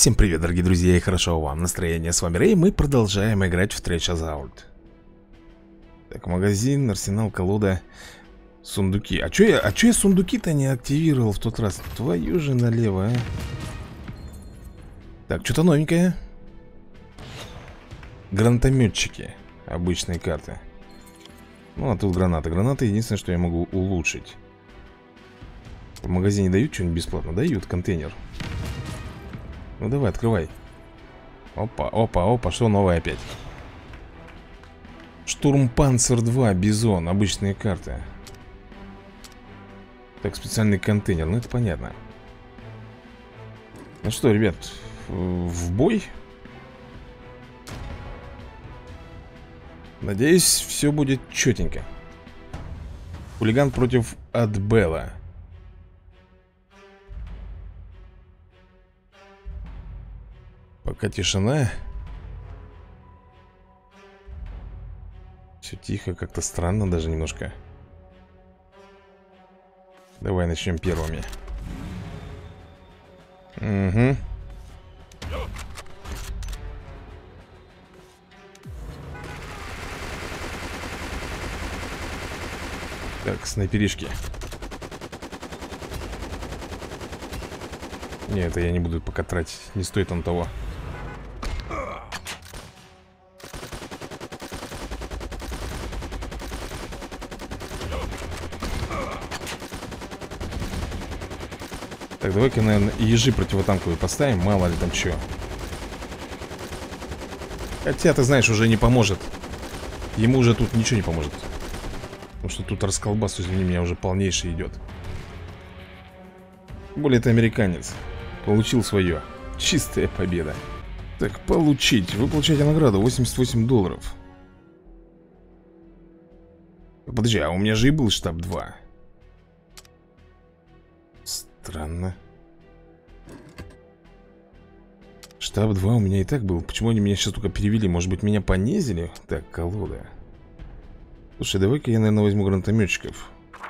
Всем привет, дорогие друзья, и хорошо вам настроение. С вами Рэй, мы продолжаем играть в Treasure. Так, магазин, арсенал, колода, сундуки. А чё я сундуки-то не активировал в тот раз? Твою же налево, а. Так, что-то новенькое. Гранатометчики. Обычные карты. Ну, а тут гранаты. Гранаты единственное, что я могу улучшить. В магазине дают что-нибудь бесплатно? Дают контейнер. Ну давай, открывай. Опа, опа, опа, что новое опять? Штурмпанцер 2, Бизон, обычные карты. Так, специальный контейнер, ну это понятно. Ну что, ребят, в бой? Надеюсь, все будет четенько. Хулиган против Адбелла. Пока тишина. Все тихо, как-то странно даже немножко. Давай начнем первыми. Угу. Так, снайперишки. Не, это я не буду пока тратить. Не стоит он того. Так, давай-ка, наверное, ежи противотанковые поставим. Мало ли там чего. Хотя, ты знаешь, уже не поможет. Ему уже тут ничего не поможет. Потому что тут расколбас, извини меня, уже полнейший идет. Тем более это американец. Получил свое. Чистая победа. Так, получить. Вы получаете награду $88. Подожди, а у меня же и был штаб 2. Странно. Штаб 2 у меня и так был. Почему они меня сейчас только перевели? Может быть, меня понизили? Так, колода. Слушай, давай-ка я, наверное, возьму гранатометчиков.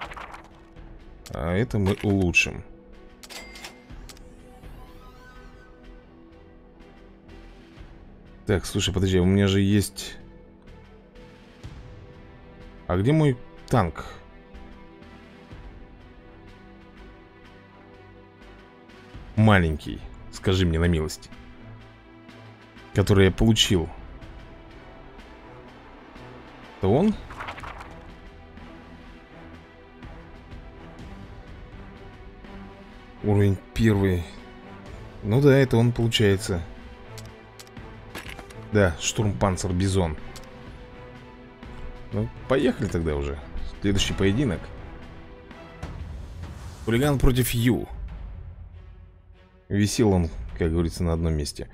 А это мы улучшим. Так, слушай, подожди, у меня же есть... А где мой танк? Маленький, скажи мне на милость. Который я получил. Это он? Уровень 1. Ну да, это он получается. Да, штурмпанцер Бизон. Ну, поехали тогда уже. Следующий поединок. Хулиган против Ю. Висел он, как говорится, на одном месте.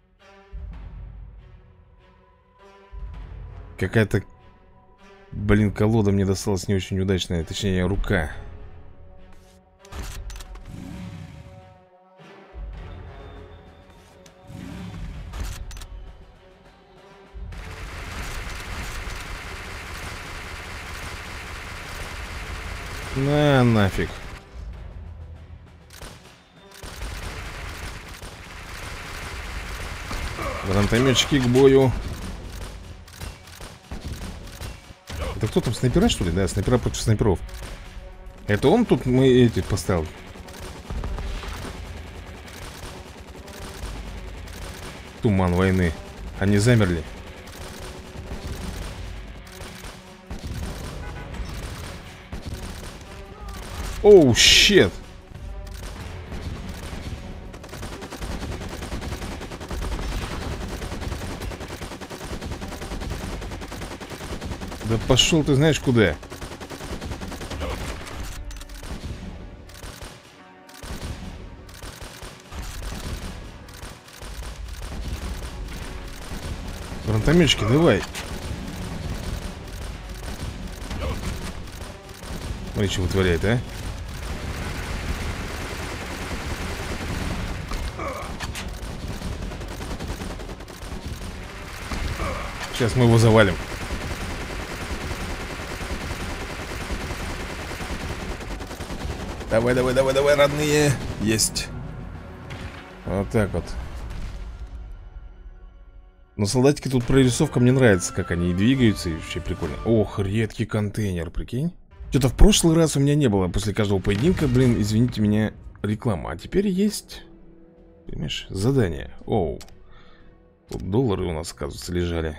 Какая-то, блин, колода мне досталась не очень удачная. Точнее, рука. На нафиг. Гранатометчики к бою. Это кто там, снайпера, что ли? Да, снайпера против снайперов. Это он тут мы эти поставил? Туман войны. Они замерли. Оу, щет. Да пошел ты знаешь куда. Гранатометчики, давай. Смотри, что вытворяет, а? Сейчас мы его завалим. Давай, давай, давай, давай, родные. Есть. Вот так вот. Но солдатики тут прорисовка мне нравится, как они двигаются, и вообще прикольно. Ох, редкий контейнер, прикинь. Что-то в прошлый раз у меня не было после каждого поединка, блин, извините меня, реклама. А теперь есть, понимаешь, задание. Оу. Тут доллары у нас, оказывается, лежали.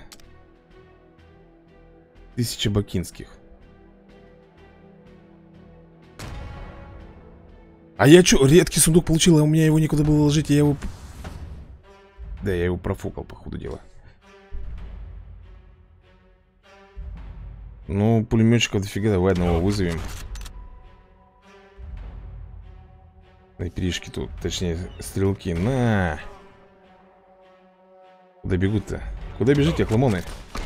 1000 бакинских. А я чё, редкий сундук получил, а у меня его некуда было ложить, и я его... Да, я его профукал, по ходу дела. Ну, пулеметчиков дофига, давай одного вызовем. Снайперишки тут, точнее, стрелки. На! Куда бегут-то? Куда бежите, охламоны?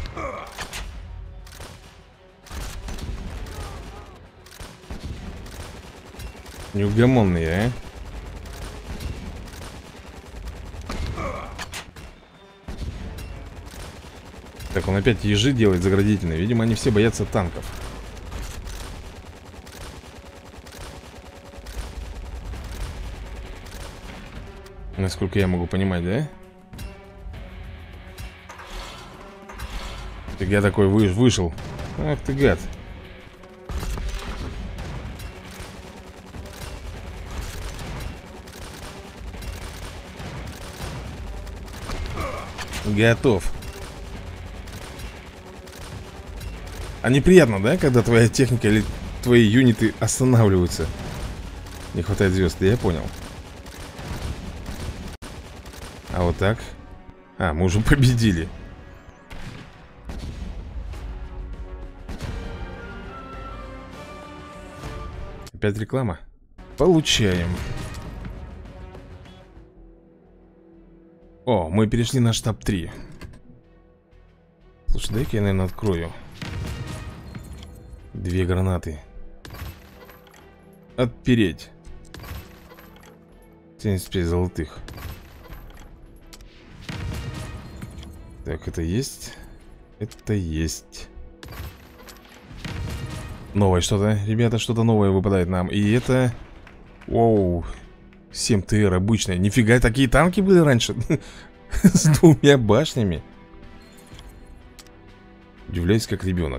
Неугомонные, а? Так, он опять ежи делает заградительные. Видимо, они все боятся танков. Насколько я могу понимать, да? Фига такой вышел. Ах ты гад. Готов. А неприятно, да, когда твоя техника или твои юниты останавливаются? Не хватает звезд, я понял. А вот так. А, мы уже победили. Опять реклама? Получаем. О, мы перешли на штаб 3. Слушай, дай-ка я, наверное, открою. 2 гранаты. Отпереть. 75 золотых. Так, это есть. Это есть. Новое что-то. Ребята, что-то новое выпадает нам. И это... Оу. 7 ТР обычная. Нифига, такие танки были раньше. С 2 башнями. Удивляюсь, как ребенок.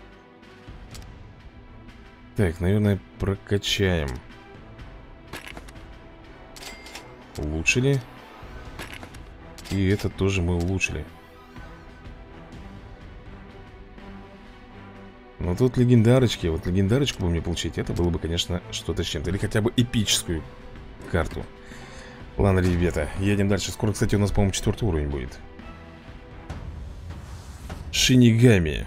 Так, наверное, прокачаем. Улучшили. И это тоже мы улучшили. Но тут легендарочки. Вот легендарочку бы мне получить, это было бы, конечно, что-то с чем-то. Или хотя бы эпическую карту. Ладно, ребята, едем дальше. Скоро, кстати, у нас, по-моему, 4-й уровень будет. Шинигами.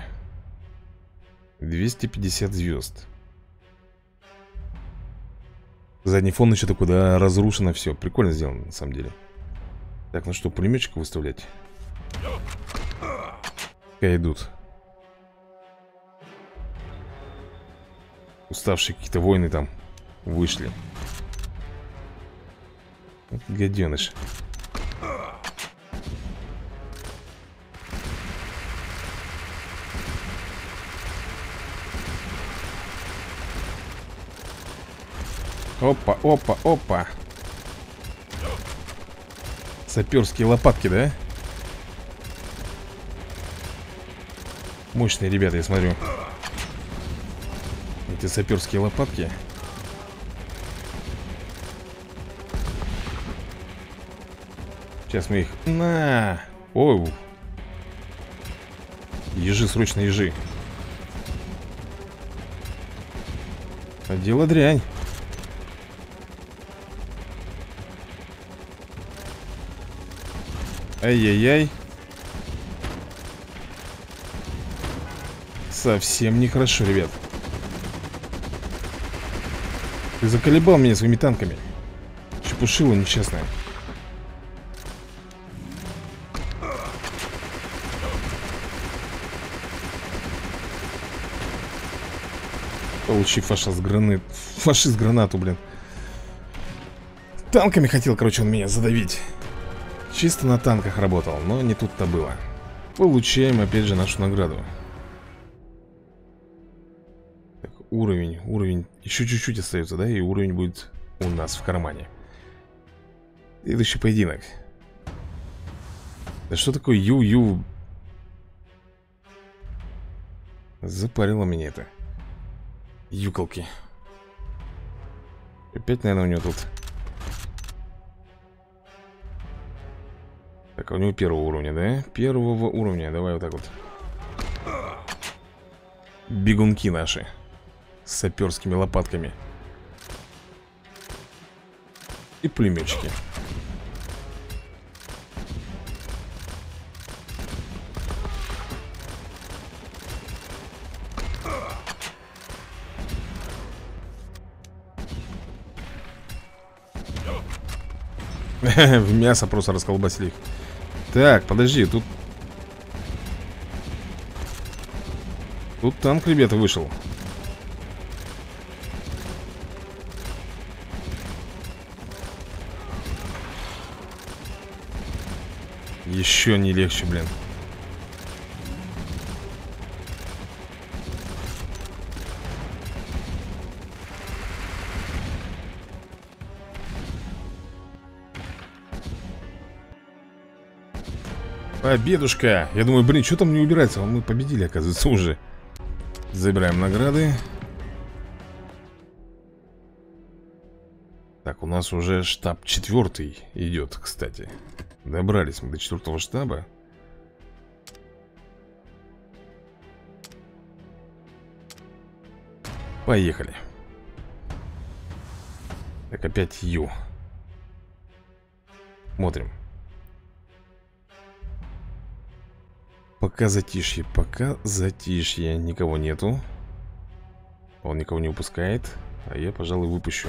250 звезд. Задний фон еще такой, да, разрушено все. Прикольно сделано, на самом деле. Так, ну что, пулеметчика выставлять? Пускай идут. Уставшие какие-то воины там вышли. Вот гаденыш. Опа, опа, опа. Саперские лопатки, да? Мощные ребята, я смотрю. Эти саперские лопатки. Сейчас мы их... На! Оу! Ежи, срочно ежи. А дело дрянь. Ай-яй-яй. Совсем нехорошо, ребят. Ты заколебал меня своими танками. Чепушило несчастное. Получи фашист гранату, блин. Танками хотел, короче, он меня задавить. Чисто на танках работал, но не тут-то было. Получаем опять же нашу награду. Так, уровень. Еще чуть-чуть остается, да? И уровень будет у нас в кармане. Следующий поединок. Да что такое ю-ю? Запарило меня это. Юколки. Опять, наверное, у него тут. Так, а у него первого уровня, да? Первого уровня, давай вот так вот. Бегунки наши. С саперскими лопатками. И пулеметчики. В мясо просто расколбасили их. Так, подожди, тут... Тут танк, ребята, вышел. Еще не легче, блин. Победушка. Я думаю, блин, что там не убирается? Мы победили, оказывается, уже. Забираем награды. Так, у нас уже штаб 4 идет, кстати. Добрались мы до 4 штаба. Поехали. Так, опять Ю. Смотрим. Пока затишье, никого нету. Он никого не упускает. А я, пожалуй, выпущу.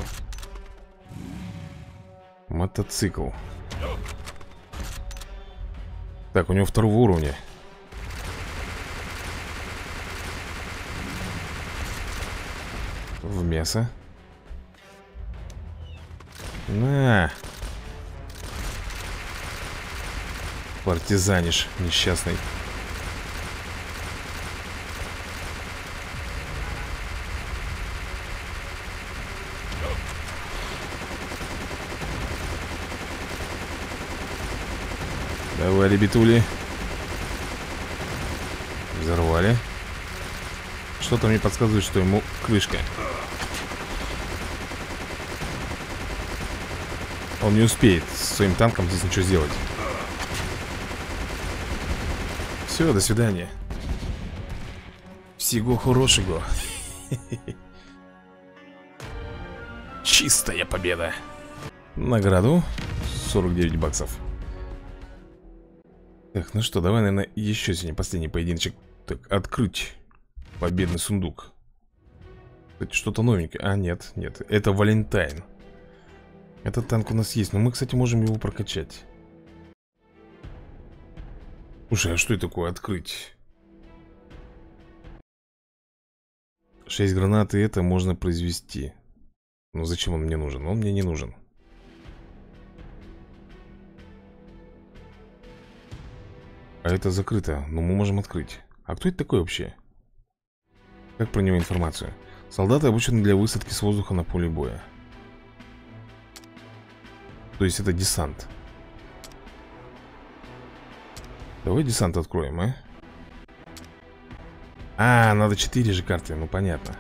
Мотоцикл. Так, у него 2 уровня. В мясо. На. Партизаниш несчастный. Давай, ребятули. Взорвали. Что-то мне подсказывает, что ему крышка. Он не успеет с своим танком здесь ничего сделать. Все, до свидания. Всего хорошего. Чистая победа. Награду 49 баксов. Так, ну что, давай, наверное, еще сегодня последний поединочек. Так, открыть победный сундук. Кстати, что-то новенькое. А, нет, нет, это Валентайн. Этот танк у нас есть, но мы, кстати, можем его прокачать. Слушай, а что это такое открыть? 6 гранат, и это можно произвести. Ну зачем он мне нужен? Он мне не нужен. А это закрыто, но мы можем открыть. А кто это такой вообще? Как про него информацию? Солдаты обучены для высадки с воздуха на поле боя. То есть это десант. Давай десант откроем, а? А, надо 4 же карты, ну понятно.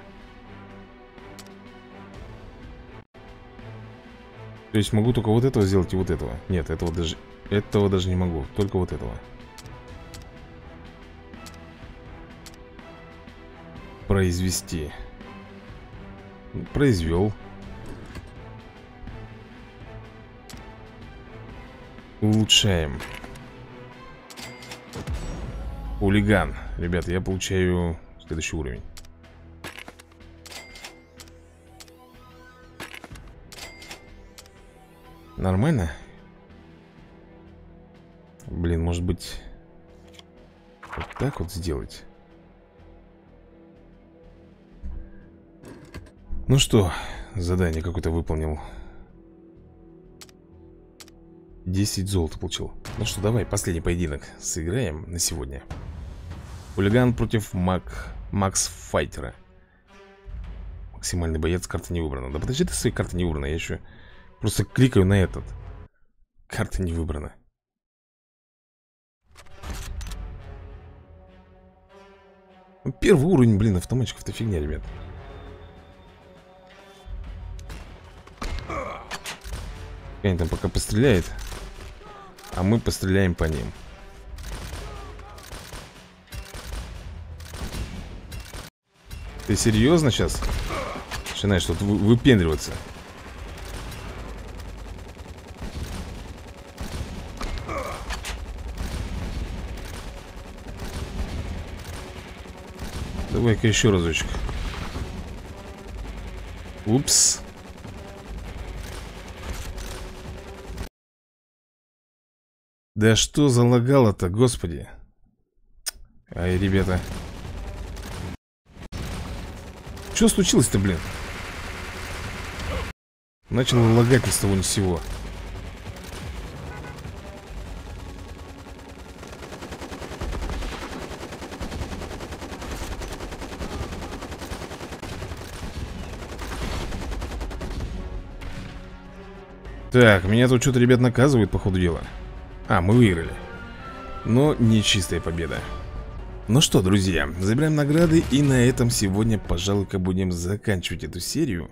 То есть могу только вот этого сделать и вот этого. Нет, этого даже не могу. Только вот этого. Произвести. Произвел. Улучшаем. Хулиган. Ребята, я получаю следующий уровень. Нормально? Блин, может быть вот так вот сделать? Ну что, задание какое-то выполнил. 10 золота получил. Ну что, давай, последний поединок сыграем на сегодня. Хулиган против Макс Файтера. Максимальный боец, карта не выбрана. Да подожди, ты своей карты не выбрана. Я еще просто кликаю на этот. Карта не выбрана. Ну, первый уровень, блин, автоматчиков-то фигня, ребят. Они там пока постреляет, а мы постреляем по ним. Ты серьезно сейчас начинаешь тут выпендриваться? Давай-ка еще разочек. Упс. Да что залагало-то, господи. Ай, ребята. Что случилось-то, блин? Начало лагать ни с того ни с сего. Так, меня тут что-то, ребят, наказывают, по ходу дела. А, мы выиграли. Но не чистая победа. Ну что, друзья, забираем награды. И на этом сегодня, пожалуй-ка, будем заканчивать эту серию.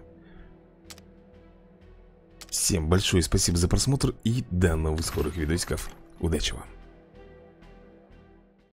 Всем большое спасибо за просмотр. И до новых скорых видосиков. Удачи вам.